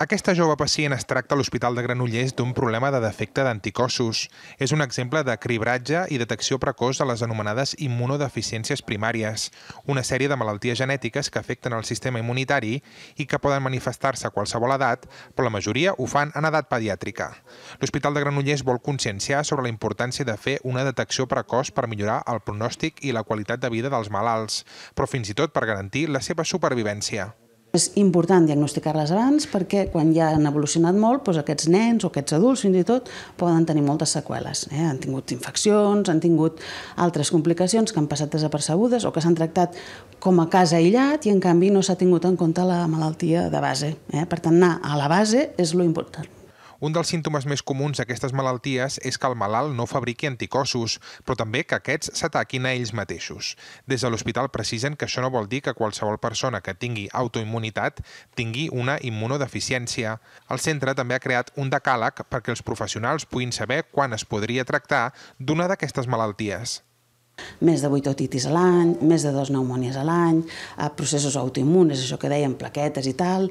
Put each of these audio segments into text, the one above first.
Aquesta jove pacient es tracta a l'Hospital de Granollers d'un problema de defecte d'anticossos. És un exemple de cribratge i detecció precoç de les anomenades immunodeficiències primàries, una sèrie de malalties genètiques que afecten el sistema immunitari i que poden manifestar-se a qualsevol edat, però la majoria ho fan en edat pediàtrica. L'Hospital de Granollers vol conscienciar sobre la importància de fer una detecció precoç per millorar el pronòstic i la qualitat de vida dels malalts, però fins i tot per garantir la seva supervivència. És important diagnosticar-les abans perquè quan ja han evolucionat molt, aquests nens o aquests adults fins i tot poden tenir moltes seqüeles. Han tingut infeccions, han tingut altres complicacions que han passat desapercebudes o que s'han tractat com a cas aïllat i en canvi no s'ha tingut en compte la malaltia de base. Per tant, anar a la base és lo important. Un dels símptomes més comuns d'aquestes malalties és que el malalt no fabriqui anticossos, però també que aquests s'ataquin a ells mateixos. Des de l'hospital precisen que això no vol dir que qualsevol persona que tingui autoimmunitat tingui una immunodeficiència. El centre també ha creat un decàleg perquè els professionals puguin saber quan es podria tractar d'una d'aquestes malalties. Més de 8 otitis a l'any, més de 2 pneumònies a l'any, processos autoimmunes, això que dèiem, plaquetes i tal,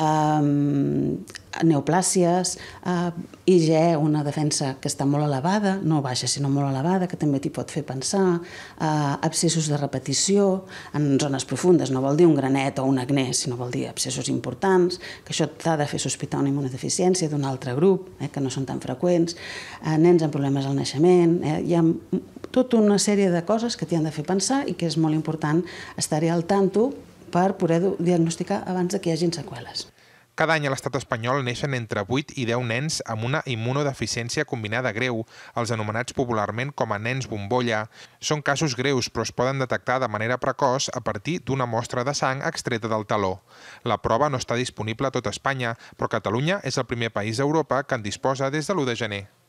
neoplàsies, IgE, una defensa que està molt elevada, no baixa sinó molt elevada, que també t'hi pot fer pensar, abscessos de repetició en zones profundes, no vol dir un granet o un acné, sinó vol dir abscessos importants, que això t'ha de fer sospitar una immunodeficiència d'un altre grup, que no són tan freqüents, nens amb problemes al naixement, hi ha tota una sèrie de coses que t'hi han de fer pensar i que és molt important estar-hi al tanto per poder diagnosticar abans que hi hagin seqüeles. Cada any a l'estat espanyol neixen entre 8 i 10 nens amb una immunodeficiència combinada greu, els anomenats popularment com a nens bombolla. Són casos greus, però es poden detectar de manera precoç a partir d'una mostra de sang extreta del taló. La prova no està disponible a tot Espanya, però Catalunya és el primer país d'Europa que en disposa des de l'1 de gener.